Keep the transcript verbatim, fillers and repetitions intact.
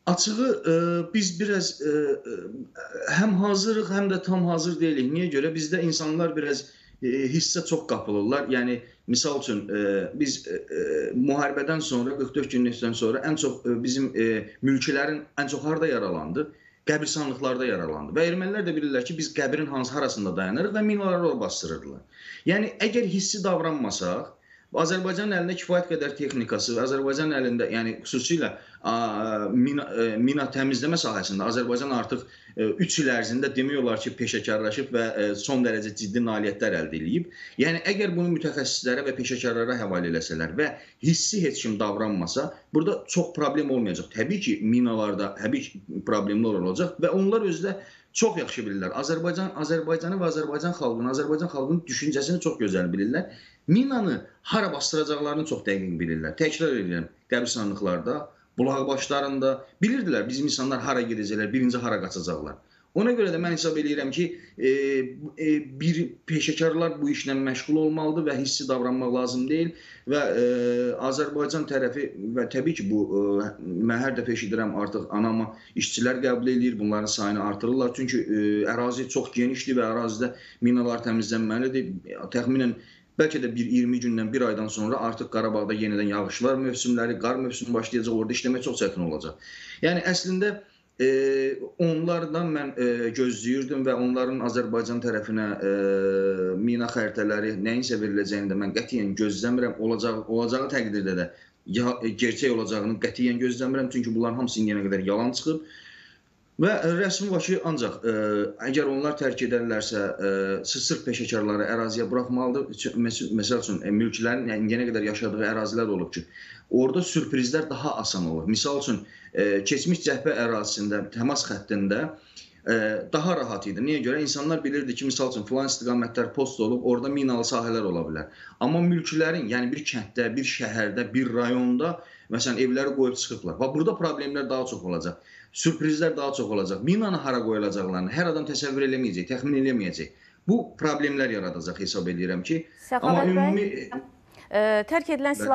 Açığı e, biz biraz e, e, həm hazırıq, həm də tam hazır deyilik. Niyə görə? Bizdə insanlar biraz e, hissə çox qapılırlar. Yəni misal üçün e, biz e, e, müharibədən sonra qırx dörd günlükdən sonra ən çox e, bizim e, mülkilərin ən çox harda yaralandı? Qəbirstanlıqlarda yaralandı. Və ermənilər də bilirlər ki, biz qəbrin hansı harasında dayanırıq və minaları ora bastırırdılar. Yəni əgər hissi davranmasaq, Azərbaycanın əlində kifayət qədər texnikası, Azərbaycanın əlində, yəni xüsusilə a, mina, e, mina təmizləmə sahəsində Azərbaycan artıq üç il ərzində demək olar ki, peşəkarlaşıb və e, son dərəcə ciddi nailiyyətlər əldə edib. Yəni əgər bunu mütəxəssislərə və peşəkarlara həvalə eləsələr və hissi heç kim davranmasa, burada çox problem olmayacaq. Təbii ki, minalarda təbii ki, problemlər olacaq və onlar özü də çox yaxşı bilirlər. Azərbaycan, Azərbaycanı və Azərbaycan xalqını, Azərbaycan xalqının düşüncəsini çox gözəl bilirlər. Minanı hara bastıracaqlarını çox dəqiq bilirlər. Təkrar edirəm, qəbirstanlıqlarda, bulaq başlarında bilirdilər bizim insanlar hara gedəcəklər, birinci hara qaçacaqlar. Ona görə də mən hesab edirəm ki, e, e, bir peşəkarlar bu işlə məşğul olmalıdır və hissi davranmaq lazım deyil və e, Azərbaycan tərəfi və təbii ki, bu e, mən hər dəfə eşidirəm artıq anama işçilər qəbul edir, bunların sayını artırırlar. Çünki e, ərazi çox genişdir və ərazidə minalar təmizlənməlidir. Təxminən bəlkə də bir iyirmi gündən, bir aydan sonra artıq Qarabağda yenidən yağışlar mövsümləri, qar mövsümü başlayacaq, orada işləmək çox çətin olacaq. Yəni əslində e, onlardan mən e, gözləyirdim və onların Azərbaycan tərəfinə e, mina xəritələri nəyinsə veriləcəyini də mən qətiyyən gözləmirəm. Olacağı, olacağı təqdirdə də ya, gerçək olacağını qətiyyən gözləmirəm. Çünki bunların hamısı indiyənə qədər yalan çıxıb. Və rəsmi Bakı ancaq ə, əgər onlar tərk edərlərsə, sırf peşəkarları əraziyə buraxmalıdır. Məsəl üçün, mülklərin yəni, indiyənə qədər yaşadığı ərazilər olub ki, orada sürprizlər daha asan olur. Misal üçün, ə, keçmiş cəhbə ərazisində, təmas xəttində ə, daha rahat idi. Niyə görə? İnsanlar bilirdi ki, misal üçün, filan istiqamətlər post olub, orada minalı sahələr ola bilər. Amma mülklərin, yəni bir kənddə, bir şəhərdə, bir rayonda, məsələn, evləri qoyub çıxıblar. Və burada problemlər daha çox olacaq. Sürprizlər daha çox olacaq. Minanı hara qoyulacaqlarını hər adam təsəvvür eləməyəcək, təxmin eləməyəcək. Bu problemlər yaradacaq hesab edirəm ki. Səxavət bəy, ümumi... tərk edilən silah